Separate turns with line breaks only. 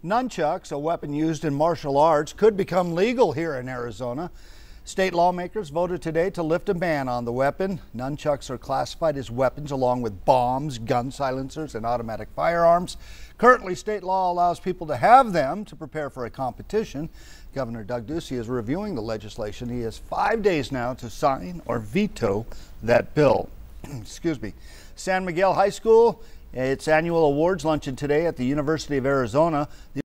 Nunchucks, a weapon used in martial arts, could become legal here in Arizona. State lawmakers voted today to lift a ban on the weapon. Nunchucks are classified as weapons along with bombs, gun silencers, and automatic firearms. Currently, state law allows people to have them to prepare for a competition. Governor Doug Ducey is reviewing the legislation. He has 5 days now to sign or veto that bill. Excuse me. San Miguel High School, its annual awards luncheon today at the University of Arizona.